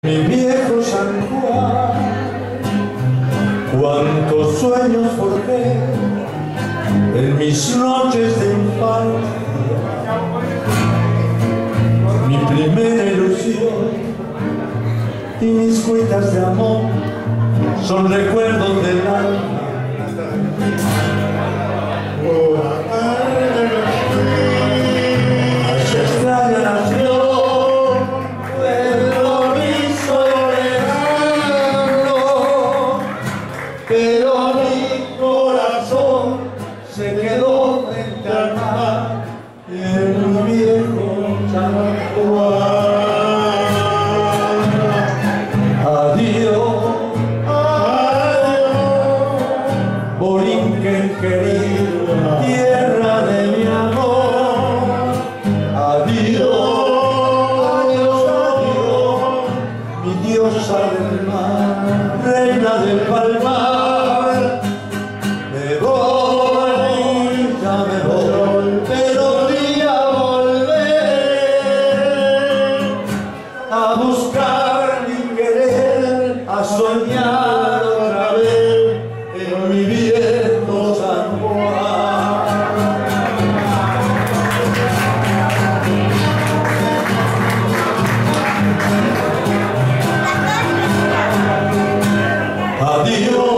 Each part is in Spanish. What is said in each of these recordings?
Mi viejo San Juan, cuántos sueños forjé en mis noches de infancia. Mi primera ilusión y mis cuitas de amor son recuerdos del alma. Hacia extraña nación, pueblo visto lejano, pero mi corazón se quedó frente al mar y en mi viejo San Juan. Adiós, adiós, Borinquen querido, tierra de mi amor. Adiós, adiós, adiós, mi diosa del mar, reina del palmar. Me voy, ya me voy, pero un día volveré a buscar mi querer, a soñar otra vez en mi viejo San Juan. Adiós,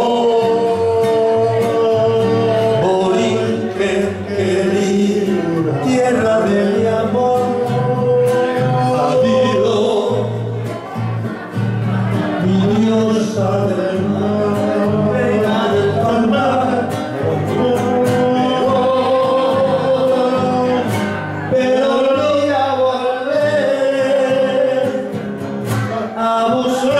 Borinquen querido, tierra de mi amor. Adiós, mi diosa del mar, reina del palmar. Pero un día volveré a buscar